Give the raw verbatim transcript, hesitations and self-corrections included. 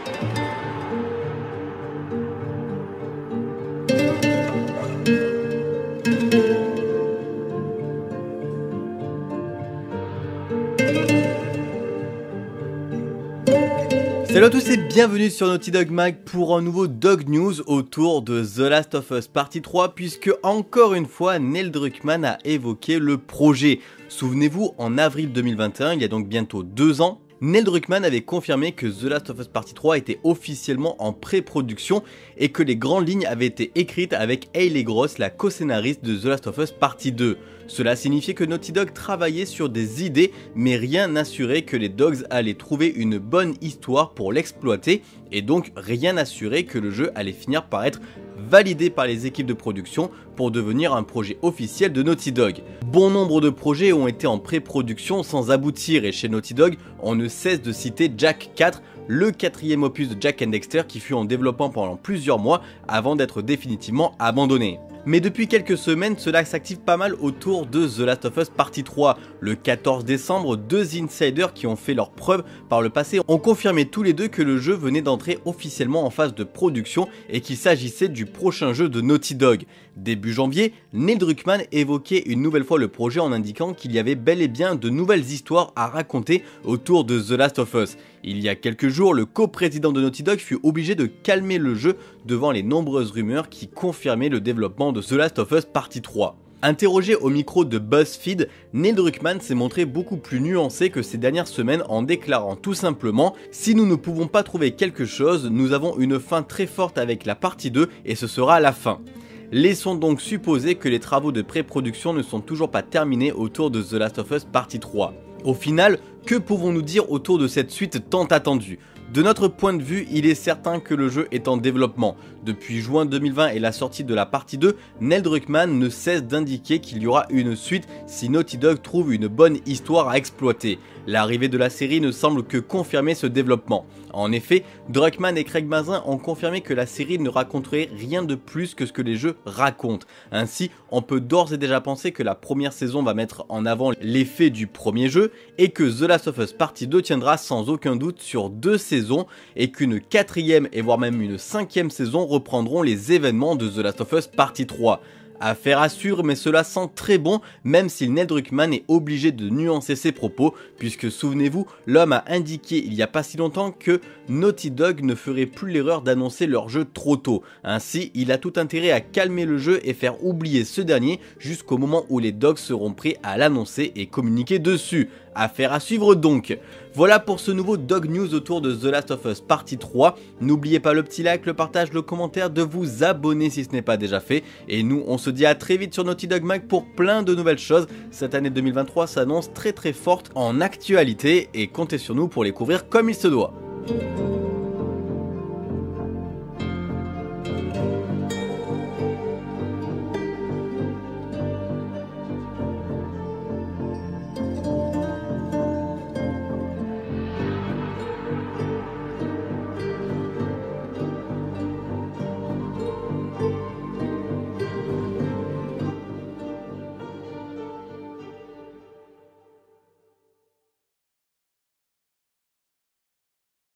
Salut à tous et bienvenue sur Naughty Dog Mag pour un nouveau Dog News autour de The Last of Us Partie trois, puisque encore une fois Neil Druckmann a évoqué le projet. Souvenez-vous, en avril deux mille vingt et un, il y a donc bientôt deux ans, Neil Druckmann avait confirmé que The Last of Us Partie trois était officiellement en pré-production et que les grandes lignes avaient été écrites avec Hayley Gross, la co-scénariste de The Last of Us Partie deux. Cela signifiait que Naughty Dog travaillait sur des idées, mais rien n'assurait que les Dogs allaient trouver une bonne histoire pour l'exploiter, et donc rien n'assurait que le jeu allait finir par être validé par les équipes de production pour devenir un projet officiel de Naughty Dog. Bon nombre de projets ont été en pré-production sans aboutir, et chez Naughty Dog, on ne cesse de citer Jak quatre, le quatrième opus de Jak and Daxter qui fut en développement pendant plusieurs mois avant d'être définitivement abandonné. Mais depuis quelques semaines, cela s'active pas mal autour de The Last of Us Partie trois. Le quatorze décembre, deux insiders qui ont fait leurs preuves par le passé ont confirmé tous les deux que le jeu venait d'entrer officiellement en phase de production et qu'il s'agissait du prochain jeu de Naughty Dog. Début janvier, Neil Druckmann évoquait une nouvelle fois le projet en indiquant qu'il y avait bel et bien de nouvelles histoires à raconter autour de The Last of Us. Il y a quelques jours, le coprésident de Naughty Dog fut obligé de calmer le jeu devant les nombreuses rumeurs qui confirmaient le développement de The Last of Us Partie trois. Interrogé au micro de BuzzFeed, Neil Druckmann s'est montré beaucoup plus nuancé que ces dernières semaines en déclarant tout simplement « Si nous ne pouvons pas trouver quelque chose, nous avons une fin très forte avec la partie deux et ce sera la fin ». Laissons donc supposer que les travaux de pré-production ne sont toujours pas terminés autour de The Last of Us Partie trois. Au final, que pouvons-nous dire autour de cette suite tant attendue ? De notre point de vue, il est certain que le jeu est en développement. Depuis juin deux mille vingt et la sortie de la partie deux, Neil Druckmann ne cesse d'indiquer qu'il y aura une suite si Naughty Dog trouve une bonne histoire à exploiter. L'arrivée de la série ne semble que confirmer ce développement. En effet, Druckmann et Craig Mazin ont confirmé que la série ne raconterait rien de plus que ce que les jeux racontent. Ainsi, on peut d'ores et déjà penser que la première saison va mettre en avant l'effet du premier jeu et que The Last of Us Partie deux tiendra sans aucun doute sur deux saisons et qu'une quatrième et voire même une cinquième saison reprendront les événements de The Last of Us Partie trois. Affaire à suivre, mais cela sent très bon, même si Neil Druckmann est obligé de nuancer ses propos, puisque souvenez-vous, l'homme a indiqué il y a pas si longtemps que Naughty Dog ne ferait plus l'erreur d'annoncer leur jeu trop tôt. Ainsi, il a tout intérêt à calmer le jeu et faire oublier ce dernier jusqu'au moment où les Dogs seront prêts à l'annoncer et communiquer dessus. Affaire à suivre donc. Voilà pour ce nouveau Dog News autour de The Last of Us Partie trois. N'oubliez pas le petit like, le partage, le commentaire, de vous abonner si ce n'est pas déjà fait. Et nous, on se dit à très vite sur Naughty Dog Mag pour plein de nouvelles choses. Cette année deux mille vingt-trois s'annonce très très forte en actualité et comptez sur nous pour les couvrir comme il se doit.